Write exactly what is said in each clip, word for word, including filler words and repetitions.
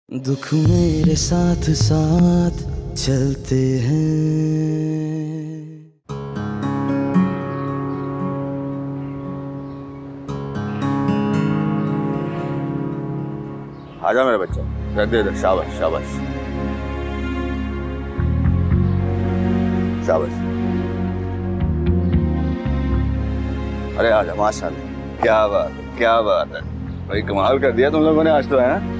दुख मेरे साथ साथ चलते हैं। आजा मेरा बच्चा, रख दे इधर। शाबाश शाबाश शाबाश। अरे आजा, माशाल्लाह, क्या बात है, क्या बात है भाई, कमाल कर दिया तुम लोगों ने आज तो, है ना?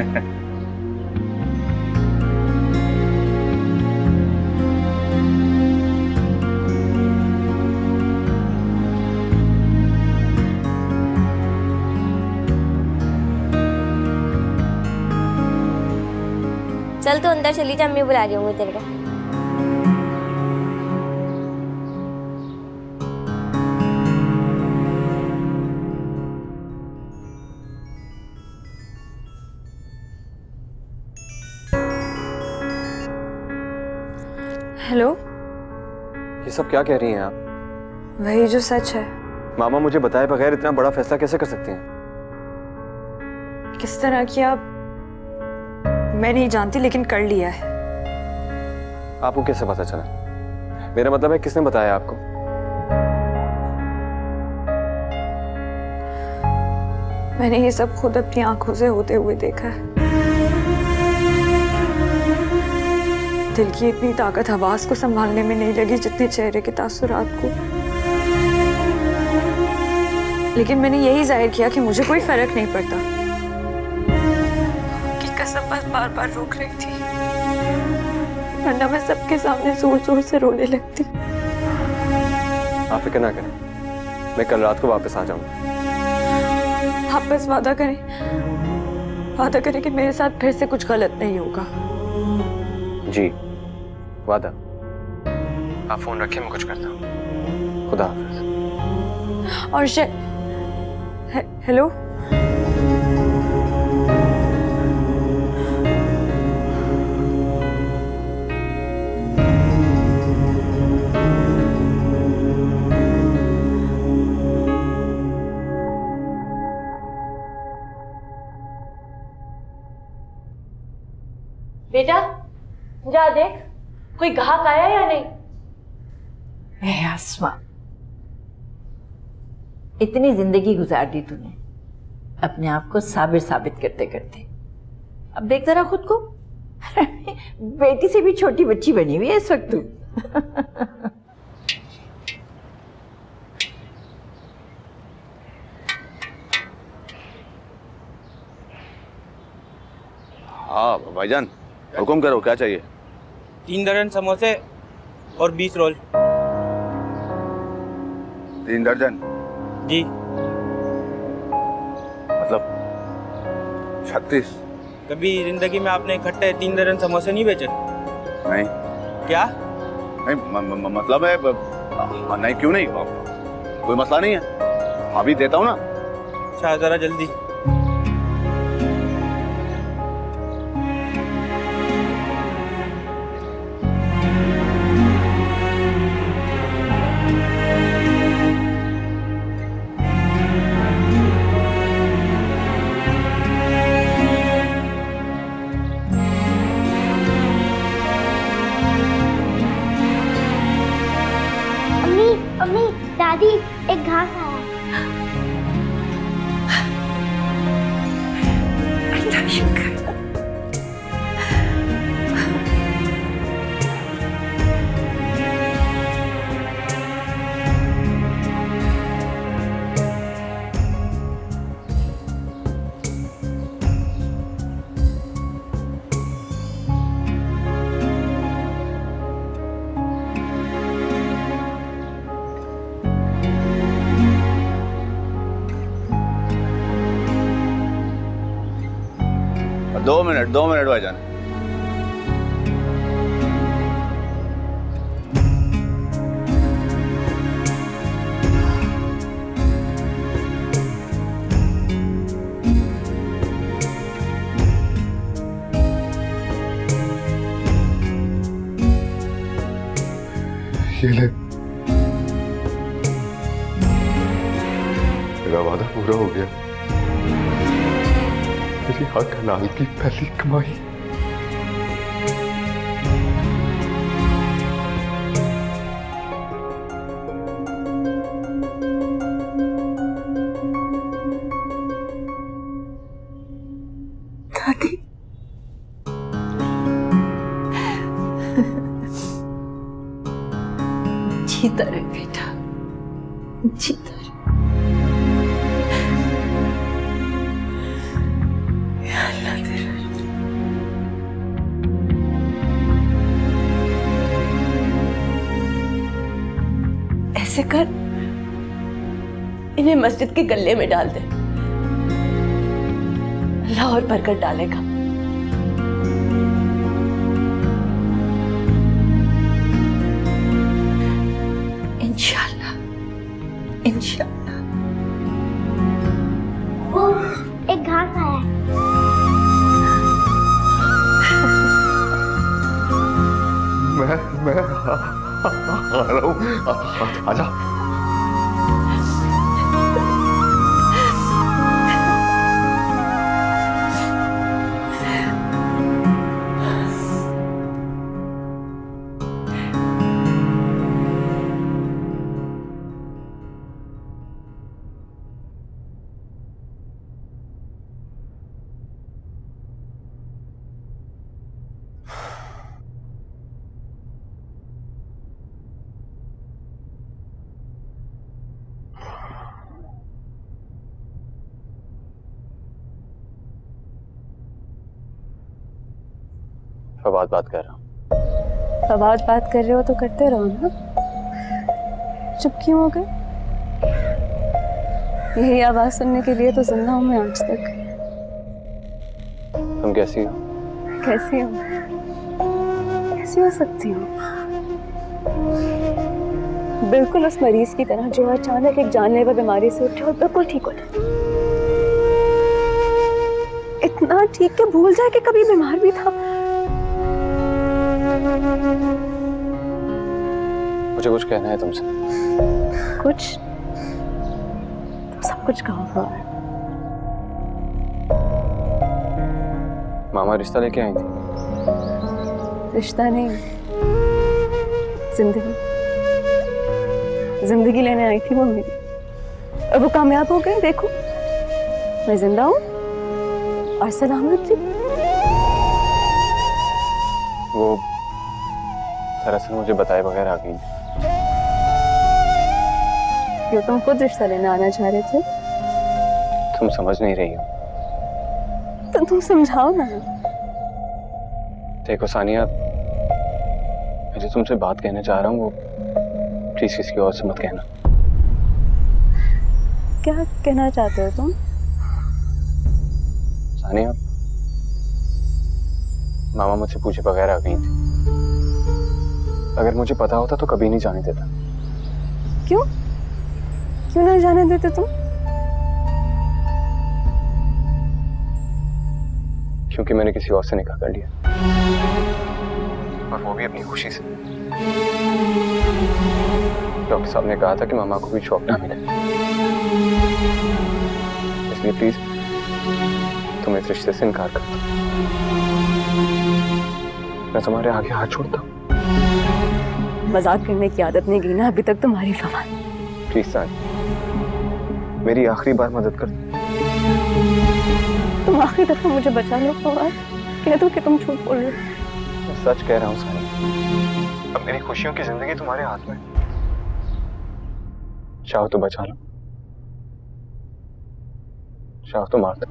चल तो अंदर चली जा, मैं बुला रही हूँ तेरे को। हेलो, ये सब क्या कह रही हैं आप? वही जो सच है। मामा मुझे बताए बगैर इतना बड़ा फैसला कैसे कर सकती हैं? किस तरह किया मैं नहीं जानती, लेकिन कर लिया है। आपको कैसे पता चला? मेरा मतलब है, किसने बताया आपको? मैंने ये सब खुद अपनी आंखों से होते हुए देखा है। दिल की इतनी ताकत आवाज को संभालने में नहीं लगी जितनी चेहरे के तासुरात को। लेकिन मैंने यही जाहिर किया कि मुझे कोई फर्क नहीं पड़ता। की कसम बस बार बार रोक रही थी, वरना मैं सबके सामने जोर जोर से रोने लगती। आप फिक्र ना करें, मैं कल रात को वापस आ जाऊंगा। आप बस वादा करें, वादा करें कि मेरे साथ फिर से कुछ गलत नहीं होगा। जी वादा। आप फोन रखें, मैं कुछ करता हूँ। खुदा हाफिज। और शे... हे, हेलो, बेटा जा देख, कोई ग्राहक आया या नहीं? ए आसमा, इतनी जिंदगी गुजार दी तूने अपने आप को साबिर साबित करते करते। अब देख जरा खुद को। बेटी से भी छोटी बच्ची बनी हुई है इस वक्त तू। हाँ भाईजान, हुक्म करो, क्या चाहिए? तीन दर्जन समोसे और बीस रोल। तीन दर्जन? जी। मतलब छत्तीस? कभी जिंदगी में आपने इकट्ठे तीन दर्जन समोसे नहीं बेचे? नहीं। क्या? नहीं म, म, म, मतलब है ब, नहीं, क्यों नहीं, कोई मसला नहीं है, अभी देता हूँ ना। अच्छा जरा जल्दी। अम्मी, दादी, एक घास आया। अल्लाह शुक्र। दो मिनट दो मिनट भाईजान। ये ले, मेरा वादा पूरा हो गया। मेरी हक हलाल की पहली कमाई। दादी, जीता रहे बेटा, जीता रहे। या अल्लाह तेरा। ऐसे कर, इन्हें मस्जिद के गल्ले में डाल दे, अल्लाह और बरकत डालेगा। इंशाल्लाह, इंशाल्लाह। वो एक घास आया है। मैं मैं आ, आ, आ रहा हूँ, आजा। फवाद बात कर रहा हूँ। फवाद बात कर रहे हो तो करते रहो ना, चुप क्यों हो गए? यही आवाज सुनने के लिए तो जिंदा हूं मैं आज तक। तुम कैसी हो? कैसी हो? कैसी हो सकती हूँ? बिल्कुल उस मरीज की तरह जो अचानक एक जानलेवा बीमारी से उठे और बिल्कुल ठीक हो जाए। इतना ठीक कि भूल जाए कि कभी बीमार भी था। मुझे कुछ कहना है तुमसे। कुछ? तुम सब कुछ कहो फवाद। मामा रिश्ता लेके आई थी। रिश्ता नहीं, जिंदगी जिंदगी लेने आई थी वो मेरी, और वो कामयाब हो गई। देखो मैं जिंदा हूँ और सलामत थी। वो दरअसल मुझे बताए बगैर आ गई। क्यों, तुम खुद रिश्ता लेने आना चाह रहे थे? तुम समझ नहीं रही हो। तो तुम समझाओ ना। देखो सानिया, मैं जो तुमसे बात कहना चाह रहा हूँ वो प्लीज किसी और से मत कहना। क्या कहना चाहते हो तुम? सानिया, मामा मुझसे पूछे बगैर आ गई थी। अगर मुझे पता होता तो कभी नहीं जाने देता। क्यों क्यों नहीं जाने देते तुम? क्योंकि मैंने किसी और से निकाह कर लिया, और वो भी अपनी खुशी से। डॉक्टर साहब ने कहा था कि मामा को भी शौक ना मिले, इसलिए प्लीज तुम इस रिश्ते से इनकार कर दो। मैं तुम्हारे आगे हाथ छोड़ता हूँ। मजाक करने की आदत नहीं गई ना अभी तक तुम्हारी फवाद। प्लीज सानी, मेरी आखिरी बार मदद कर दो। तुम आखिरी दफा मुझे बचा लो फवाद, कह दो कि तुम झूठ बोल रहे हो। मैं सच कह रहा हूँ सानी, अब मेरी खुशियों की जिंदगी तुम्हारे हाथ में। चाहो तो बचा लो, चाहो तो मार दो।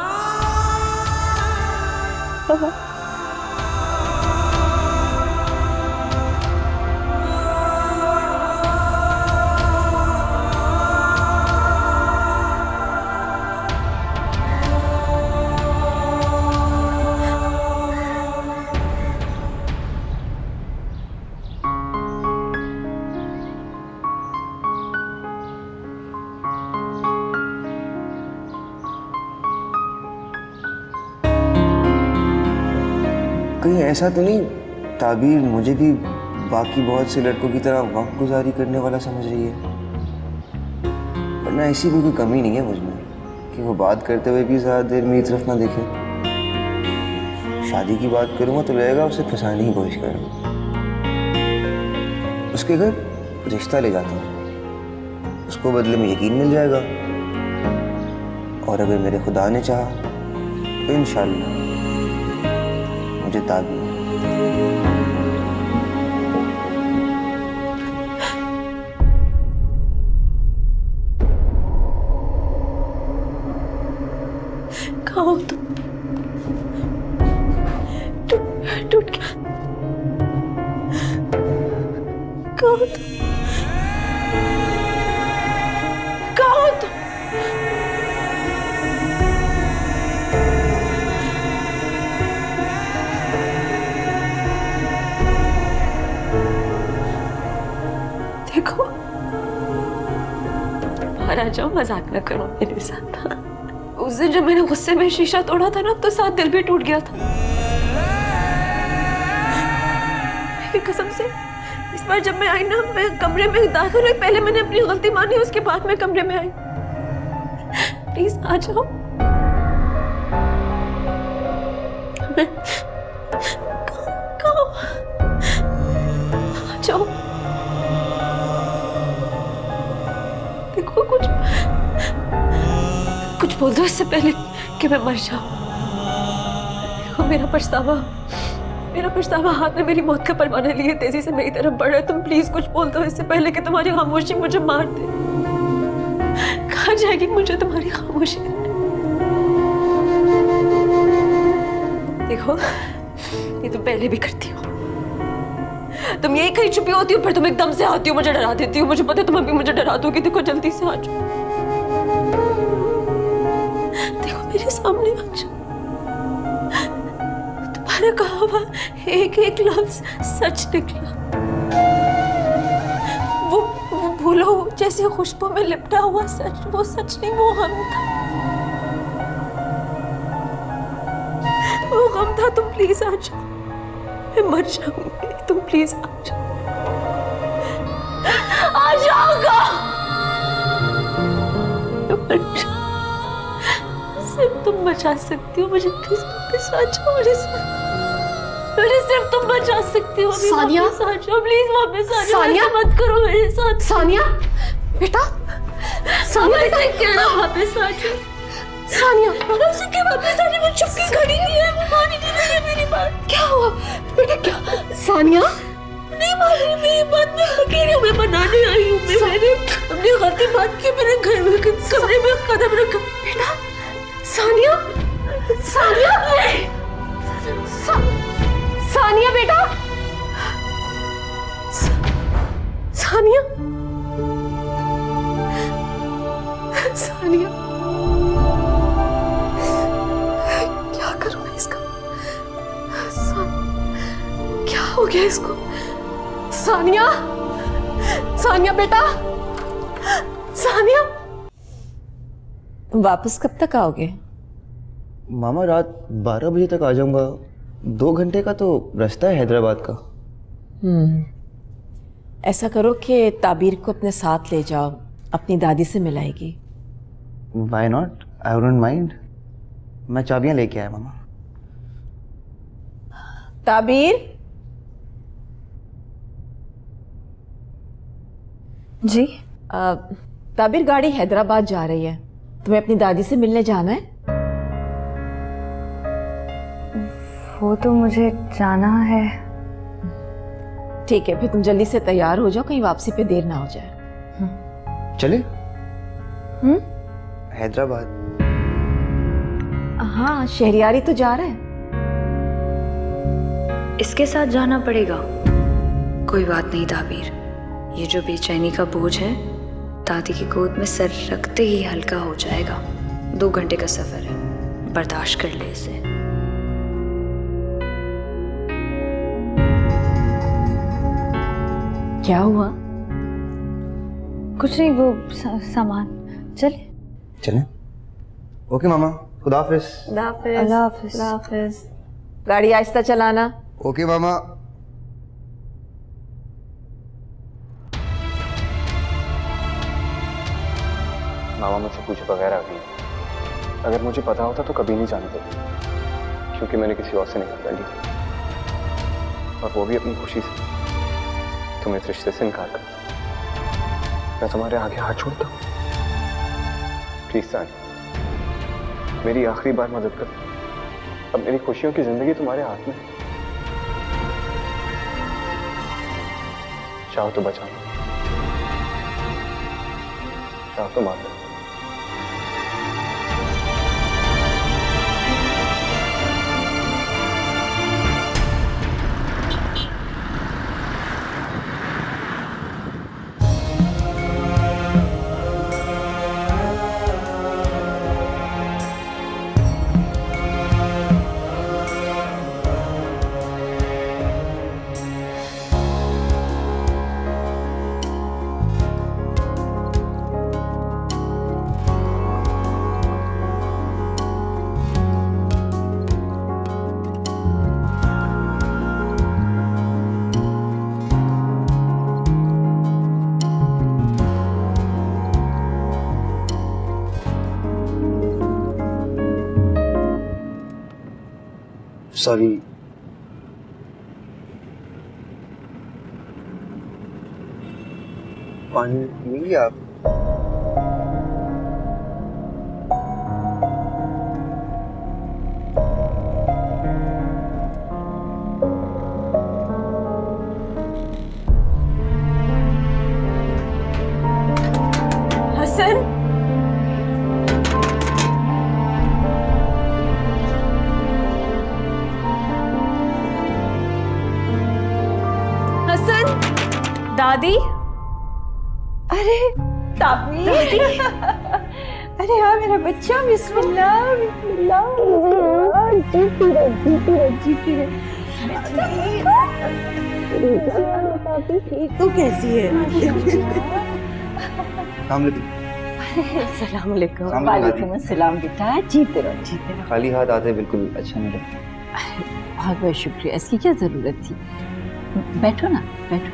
कहीं ऐसा तो नहीं ताबीर मुझे भी बाकी बहुत से लड़कों की तरह वक्त गुजारी करने वाला समझ रही है? वरना ऐसी भी कोई कमी नहीं है मुझ में कि वो बात करते हुए भी ज़्यादा देर मेरी तरफ ना देखे। शादी की बात करूँगा तो लगेगा उसे फंसाने की कोशिश कर रहा हूँ। उसके घर रिश्ता ले जाता हूँ, उसको बदले में यकीन मिल जाएगा, और अगर मेरे खुदा ने चाहा तो इंशाल्लाह मुझे ताबीर। कहाँ हो तुम? टूट टूट गया। कहाँ हो तुम? कहाँ हो तुम? देखो, बाहर आ जाओ, मजाक न करो मेरे साथ। उस दिन जब मैंने गुस्से में शीशा तोड़ा था ना, तो साथ दिल भी टूट गया था। मेरी कसम से इस बार जब मैं आई ना, मैं कमरे में दाखिल हुई, पहले मैंने अपनी गलती मानी, उसके बाद मैं कमरे में आई। प्लीज आ जाओ। मैं कहाँ? आ जाओ। देखो, कुछ कुछ बोल दो इससे पहले कि मैं मर जाऊं। देखो, मेरा पछतावा मेरा पछतावा हाथ में मेरी मौत का परवाना लिए तेजी से मेरी तरफ बढ़ रहा है। तुम प्लीज कुछ बोल दो इससे पहले कि तुम्हारी खामोशी मुझे मार दे। कहाँ जाएगी मुझे तुम्हारी खामोशी? देखो, ये तुम पहले भी करती हो। तुम यही कहीं छुपी होती हो, फिर तुम एकदम से आती हो, मुझे डरा देती हो। मुझे पता है तुम अभी मुझे डरा दोगी। देखो, जल्दी से आ जाओ। देखो, मेरे सामने आ जाओ। तुम्हारा कहा हुआ एक एक लफ्ज सच निकला। वो वो भूलो जैसे खुशबू में लिपटा हुआ सच, वो सच नहीं, वो गम था। वो गम था। तुम प्लीज आ जाओ, मैं मर जाऊंगी। तुम प्लीज आ जाओ। आ जाओगा। सिर्फ तुम बचा सकती हो मुझे। प्लीज वापस आ जाओ मेरे साथ। मेरे सिर्फ तुम बचा सकती हो। सानिया, वापस आ जाओ प्लीज, वापस आ जाओ। सानिया, मत करो मेरे साथ। सानिया बेटा, सानिया बेटा, क्या वापस आ जाओ। सानिया, उसे क्या वापस आ जाओ? मैं चुप के खड़ी नहीं है, वो मान ही नहीं रही है मेरी बात। क्या हुआ बेटा? क्या सानिया? नहीं मान रही मेरी बात। मैं अकेली हूँ, मैं बनाने आई हूँ। मैंने अपनी गलती बात की, मैंने घर में कमरे में कदम रखा। बेटा, सानिया, सानिया, सा, सानिया बेटा, सा, सानिया, सानिया, क्या करूँ मैं इसका? क्या हो गया इसको? सानिया, सानिया बेटा, सानिया। वापस कब तक आओगे? मामा रात बारह बजे तक आ जाऊंगा। दो घंटे का तो रास्ता है हैदराबाद का। हम्म, ऐसा करो कि ताबीर को अपने साथ ले जाओ, अपनी दादी से मिलाएगी। Why not? I wouldn't mind. मैं चाबियां लेके आया मामा। ताबीर, जी। आ, ताबीर, गाड़ी हैदराबाद जा रही है, तुम्हें अपनी दादी से मिलने जाना है। वो तो मुझे जाना है। ठीक है, फिर तुम जल्दी से तैयार हो जाओ, कहीं वापसी पे देर ना हो जाए। चले? हम्म, हैदराबाद। हाँ, शहरियारी तो जा रहा है। इसके साथ जाना पड़ेगा। कोई बात नहीं ताबीर, ये जो बेचैनी का बोझ है दादी की गोद में सर रखते ही हल्का हो जाएगा। दो घंटे का सफर है, बर्दाश्त कर ले इसे। क्या हुआ? कुछ नहीं, वो सा, सामान। चले चले? ओके मामा, खुदा हाफिज। अल्लाह हाफिज। अल्लाह हाफिज। अल्लाह हाफिज। गाड़ी आहिस्ता चलाना। ओके मामा। मामा मुझसे पूछे बगैर आ गई। अगर मुझे पता होता तो कभी नहीं जाने देता, क्योंकि मैंने किसी और से निकाह कर लिया, और वो भी अपनी खुशी से। तुम इस रिश्ते से इनकार करता, मैं तुम्हारे आगे हाथ छोड़ता हूँ। प्लीज सानी, मेरी आखिरी बार मदद कर। अब मेरी खुशियों की जिंदगी तुम्हारे हाथ में। चाहो तो बचा लो, चाहो तो मार दो। सॉरी। पानी पीएंगे आप? हसन, दादी। अरे ताबीर, अरे हाँ मेरा बच्चा, बिस्मिल्लाह बिस्मिल्लाह। जीती रहे जीती रहे जीती रहे। तू कैसी है? सलाम अलैकुम। वालेकुम अस्सलाम बेटा, जीते रहो जीते रहो। खाली हाथ आते बिल्कुल अच्छा नहीं लगता। बहुत बहुत शुक्रिया, इसकी क्या जरूरत थी। बैठो ना बैठो।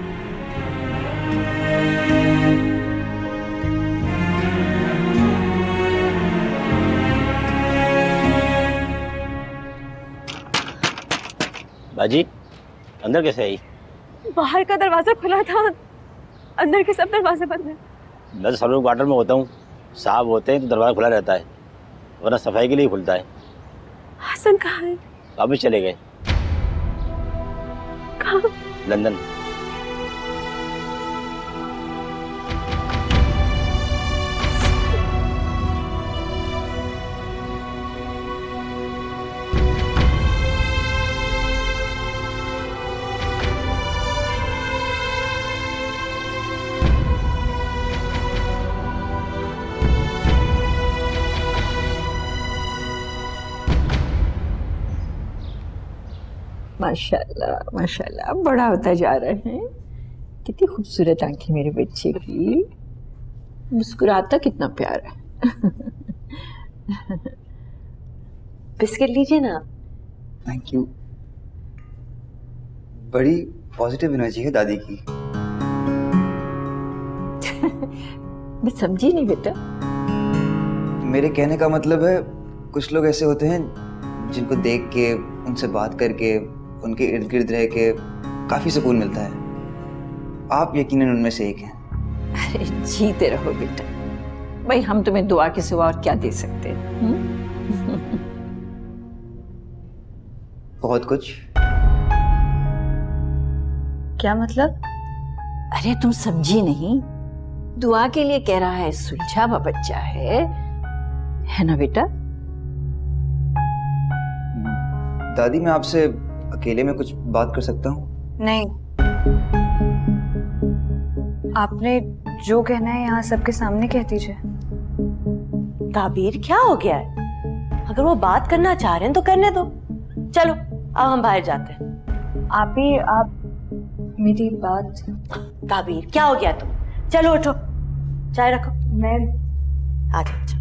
बाजी अंदर कैसे आई? बाहर का दरवाजा खुला था, अंदर के सब दरवाजे बंद हैं। मैं तो सब लोग क्वार्टर में होता हूँ, साहब होते हैं तो दरवाजा खुला रहता है, वरना सफाई के लिए खुलता है। हसन कहाँ है? वापस चले गए। कहाँ? लंदन। माशाल्लाह माशाल्लाह, बड़ा होता जा रहा है। कितनी खूबसूरत आंखें मेरे बच्चे की, मुस्कुराता कितना प्यारा है। बिस्किट लीजिए ना। Thank you. बड़ी पॉजिटिव एनर्जी है दादी की। मैं समझी नहीं बेटा। मेरे कहने का मतलब है, कुछ लोग ऐसे होते हैं जिनको देख के, उनसे बात करके, उनके इर्द गिर्द रह के काफी सुकून मिलता है। आप यकीनन उनमें से एक हैं। अरे जीते रहो बेटा, भाई हम तुम्हें दुआ के सिवा और क्या दे सकते हैं? बहुत कुछ। क्या मतलब? अरे तुम समझी नहीं, दुआ के लिए कह रहा है, सुलझा हुआ बच्चा है है ना बेटा? दादी मैं आपसे अकेले में कुछ बात कर सकता हूँ? नहीं, आपने जो कहना है यहाँ सबके सामने कह दीजिए। ताबीर क्या हो गया है? अगर वो बात करना चाह रहे हैं तो करने दो। चलो अब हम बाहर जाते हैं। आप ही आप मेरी बात। ताबीर क्या हो गया तुम? चलो उठो, चाय रखो। मैं आ जाओ।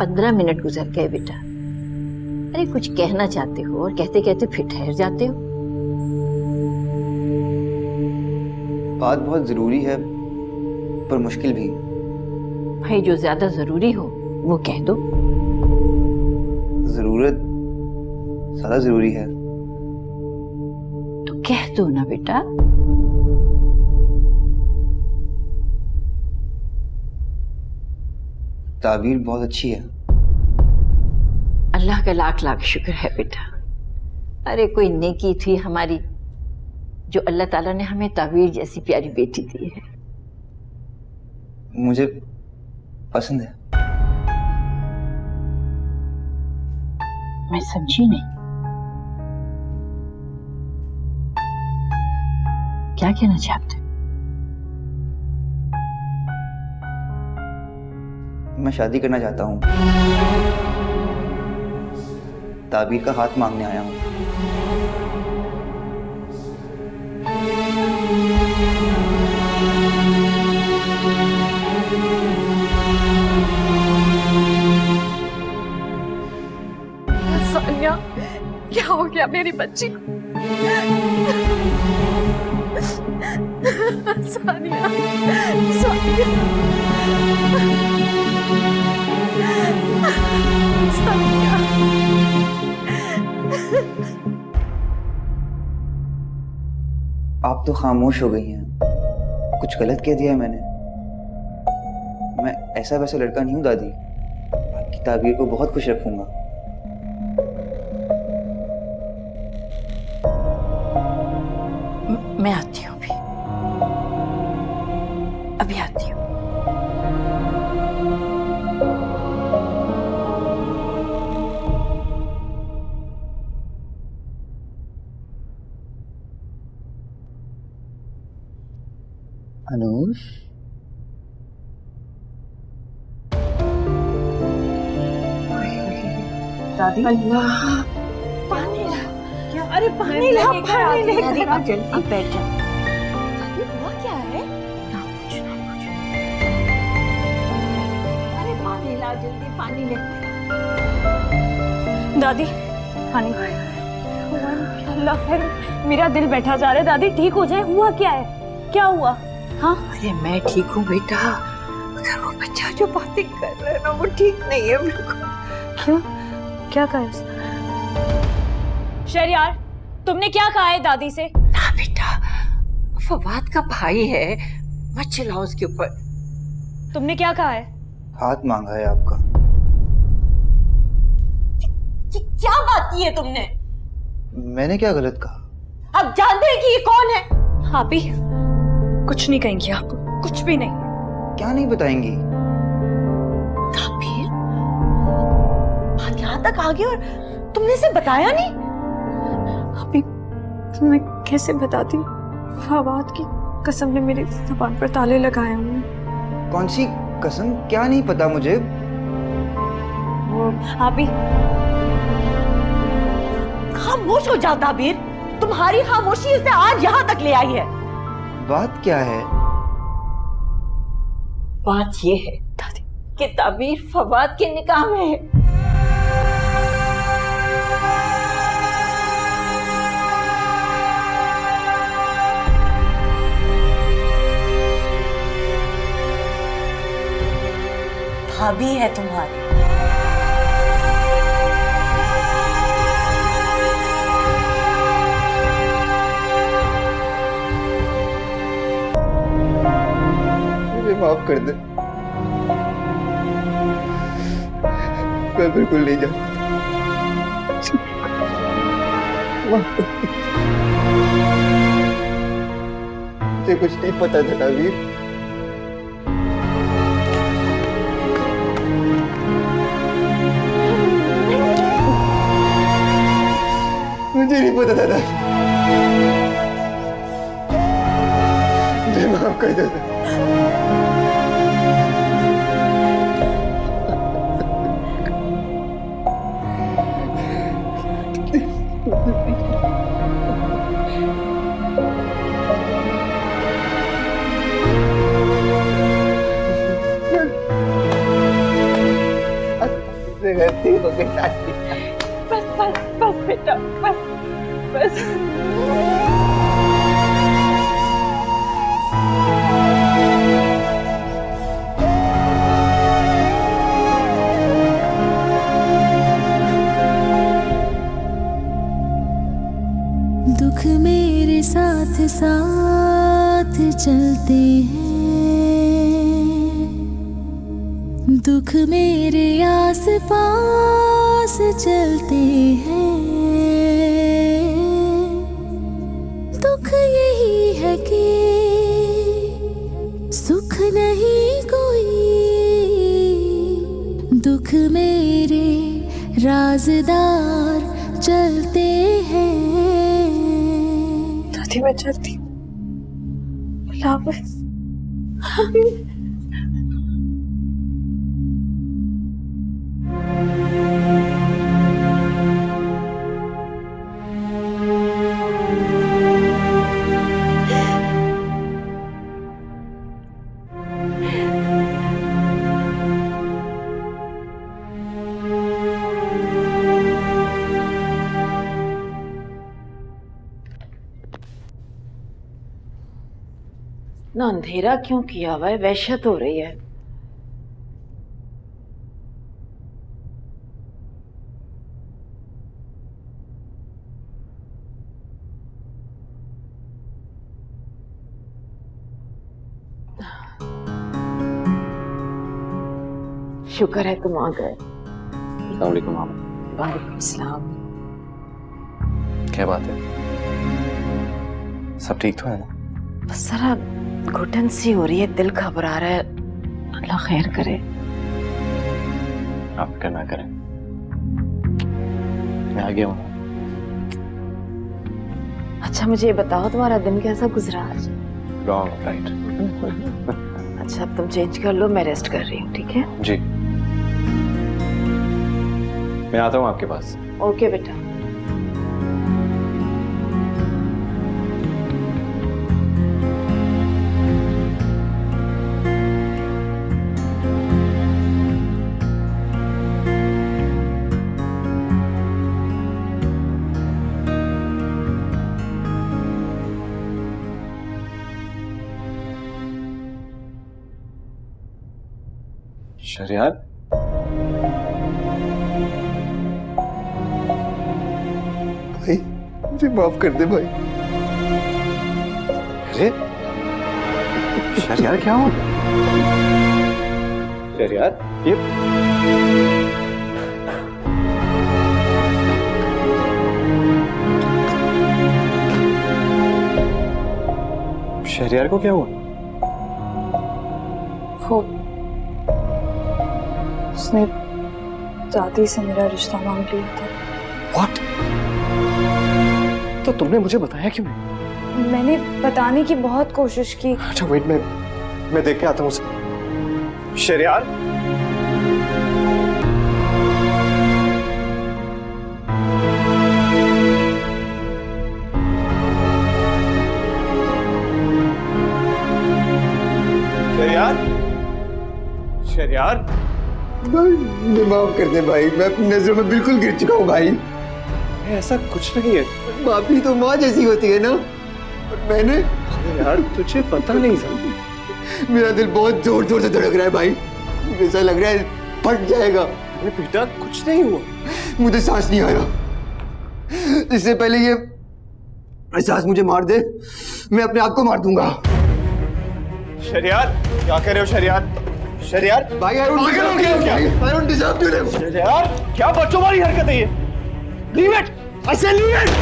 पंद्रह मिनट गुजर गए बेटा। अरे कुछ कहना चाहते हो और कहते कहते फिर ठहर जाते हो। बात बहुत जरूरी है पर मुश्किल भी। भाई जो ज्यादा जरूरी हो वो कह दो। जरूरत ज्यादा जरूरी है तो कह दो ना बेटा। ताबीर बहुत अच्छी है। अल्लाह का लाख लाख शुक्र है बेटा। अरे कोई नेकी थी हमारी जो अल्लाह ताला ने हमें ताबीर जैसी प्यारी बेटी दी है। मुझे पसंद है। मैं समझी नहीं, क्या कहना चाहते? मैं शादी करना चाहता हूँ। ताबीर का हाथ मांगने आया हूँ। सानिया, क्या हो गया मेरी बच्ची को? सानिया, सानिया, सानिया। आप तो खामोश हो गई हैं। कुछ गलत कह दिया है मैंने? मैं ऐसा वैसा लड़का नहीं हूं दादी। आपकी ताबीर को बहुत खुश रखूंगा। मैं आती हूँ भी, अभी आती हूँ। अनुष, दादी पानी ला। क्या? अरे पानी ला, पानी ले कर आ जल्दी। अब बैठ जा। दादी हुआ क्या है? ना कुछ ना कुछ। अरे पानी ला जल्दी, पानी ले। दादी पानी। अल्लाह खैर, मेरा दिल बैठा जा रहा है। दादी ठीक हो जाए। हुआ क्या है? क्या हुआ? हाँ अरे मैं ठीक हूँ बेटा, मगर वो बच्चा जो बातें कर रहा है ना वो ठीक नहीं है बिल्कुल। क्यों? क्या कहा है? शहरयार, तुमने क्या कहा है दादी से? ना बेटा, फवाद का भाई है, मत चिल्लाओ उसके ऊपर। तुमने क्या कहा है? हाथ मांगा है आपका। क्या बात की है तुमने? मैंने क्या गलत कहा? आप जानते हैं कि ये कौन है? आप ही कुछ नहीं कहेंगी आप, कुछ भी नहीं। क्या नहीं बताएंगी? ताबीर, बात यहाँ तक आ गई और तुमने इसे बताया नहीं? अभी मैं कैसे बताती? फवाद की कसम ने मेरी जुबान पर ताले लगाए हुए। कौन सी कसम? क्या नहीं पता मुझे। आप ही खामोश हो जाओ ताबीर, तुम्हारी खामोशी इसे आज यहाँ तक ले आई है। बात क्या है? बात ये है दादी कि ताबीर फवाद के निकाह में है। भाभी है तुम्हारी। माफ कर दे, मैं बिल्कुल नहीं जानता। मुझे कुछ नहीं पता था ताबीर। मुझे नहीं पता था ताबीर। मुझे माफ कर दे। के साथ। बस बस बस बेटा बस बस। दुख मेरे साथ साथ चलते हैं, दुख मेरे आस पास चलते हैं। दुख यही है कि सुख नहीं कोई, दुख मेरे राज़दार चलते हैं। दादी मैं चलती हूँ, अल्लाह हाफ़िज़। ना अंधेरा क्यों किया हुआ है? वहशत हो रही है। शुक्र है तुम आ गए। अस्सलाम वालेकुम मामा। वालेकुम सलाम। क्या बात है, सब ठीक तो है ना? बस जरा घुटन सी हो रही है, दिल घबरा रहा है। अल्लाह खैर करे। आप फिक्र ना करें, मैं आ गया हूँ। अच्छा मुझे ये बताओ तुम्हारा दिन कैसा गुजरा आज? Wrong right. अच्छा अब तुम चेंज कर लो, मैं रेस्ट कर रही हूँ। ठीक है जी, मैं आता हूँ आपके पास। ओके बेटा। शहरयार, भाई मुझे माफ कर दे भाई। अरे शहरयार क्या हुआ? शहरयार ये शहरयार को क्या हुआ? वो उसने दादी से मेरा रिश्ता मांग लिया था। What? तो तुमने मुझे बताया क्यों नहीं? मैंने बताने की बहुत कोशिश की। अच्छा वेट, मैं मैं देख के आता हूँ उसे। शहरयार, शहरयार, शहरयार भाई मुझे माफ कर दे भाई, मैं अपनी नजरों में बिल्कुल गिर चुका हूँ भाई। ऐसा कुछ नहीं है। माफी तो माँ जैसी होती है ना, और मैंने यार तुझे पता नहीं था। मेरा दिल बहुत जोर जोर से धड़क रहा है भाई, ऐसा लग रहा है फट जाएगा। अरे बेटा कुछ नहीं हुआ। मुझे सांस नहीं आ रहा। इससे पहले ये एहसास मुझे मार दे, मैं अपने आप को मार दूंगा। शहरयार क्या कह रहे हो? शहरयार, शहरयार भाई I don't deserve you, I don't deserve to live। Shahryar क्या बच्चों वाली हरकत है ये? Leave it! I say leave it!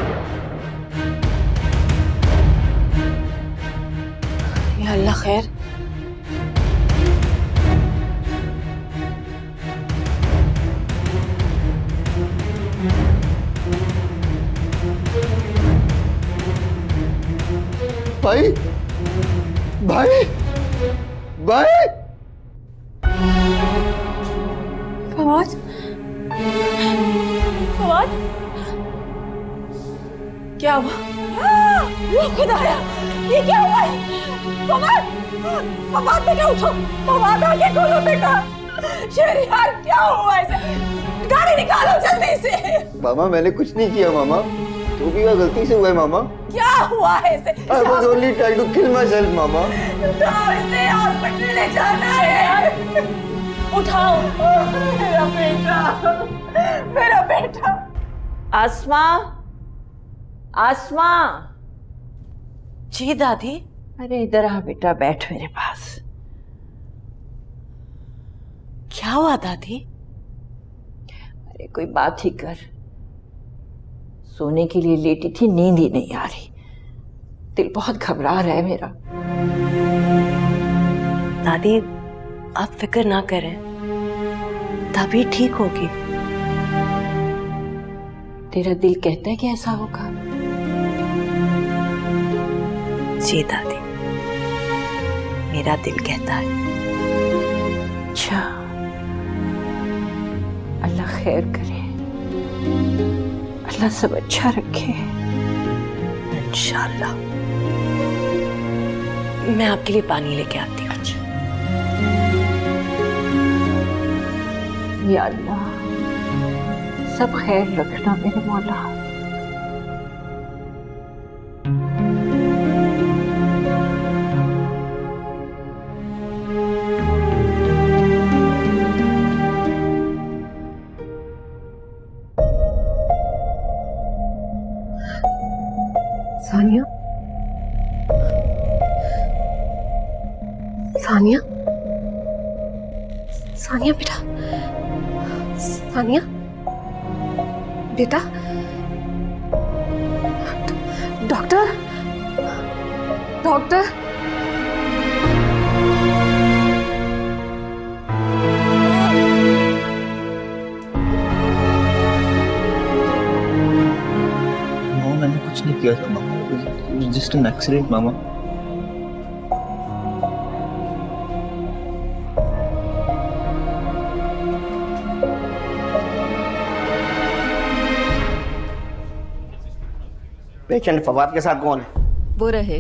या अल्लाह खैर। भाई भाई भाई फवाद, फवाद क्या हुआ? ये खुदाया, ये क्या हुआ है? फवाद, फवाद बेटा उठो, फवाद आगे खोलो बेटा। शहरयार क्या हुआ ऐसे? गाड़ी निकालो जल्दी से। मामा मैंने कुछ नहीं किया मामा, तो भी गलती से हुआ है मामा। क्या हुआ है इसे? I was only trying to kill myself मामा। उठाओ इसे, हॉस्पिटल ले जाना है। उठाओ मेरा बेटा, मेरा बेटा। आसमा, आसमा। जी दादी। अरे इधर आ बेटा, बैठ मेरे पास। क्या हुआ दादी? अरे कोई बात ही कर। सोने के लिए लेटी थी, नींद ही नहीं आ रही, दिल बहुत घबरा रहा है मेरा। दादी आप फिक्र ना करें, तभी ठीक होगी। तेरा दिल कहता है कि ऐसा होगा? जी दादी, मेरा दिल कहता है। अच्छा, अल्लाह खैर करे, अल्लाह सब अच्छा रखे इंशाल्लाह। मैं आपके लिए पानी लेके आती हूँ। अच्छा। या अल्लाह सब खैर रखना मेरे मौला। सानिया, सानिया, सानिया बेटा, सानिया बेटा। Doctor, doctor. मैंने कुछ नहीं किया था मामा, जस्ट एन एक्सीडेंट मामा। पेशेंट फवाद के साथ कौन है? वो रहे।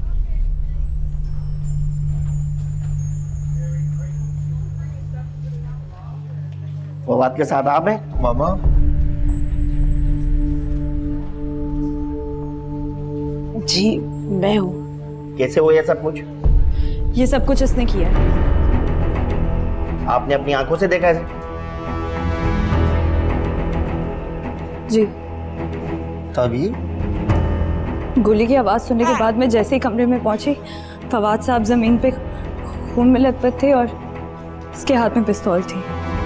फवाद के साथ आप हैं? मामा जी मैं हूँ। कैसे हो ये सब कुछ? ये सब कुछ इसने किया है। आपने अपनी आंखों से देखा है? जी। ताबीर? गोली की आवाज सुनने के बाद मैं जैसे ही कमरे में पहुंची, फवाद साहब जमीन पे खून में लथपथ थे और उसके हाथ में पिस्तौल थी।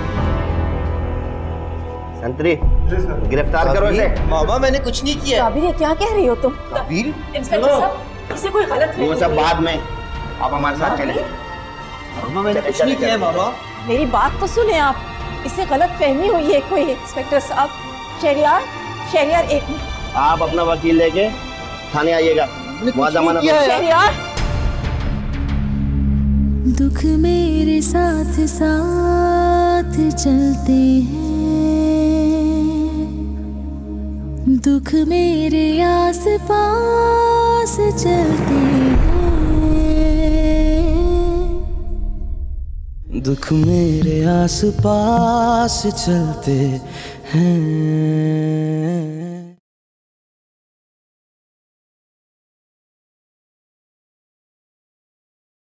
संतरी, गिरफ्तार करो इसे। मामा मैंने कुछ नहीं किया। ताबीर क्या कह रही हो तुम? ताबीर? इंस्पेक्टर साहब, इसे कोई गलत वो सब बाद में, आप हमारे साथ चलें। मामा मैंने कुछ नहीं किया मामा। मेरी बात तो सुने आप, इसे गलत फहमी हुई है कोई। इंस्पेक्टर साहब, शहरियार, शहरियार एक मिनट। आप अपना वकील लेके थाने आइएगा। शहरियार, दुख मेरे साथ साथ चलते हैं, दुख मेरे आस पास चलते हैं, दुख मेरे आस पास चलते हैं।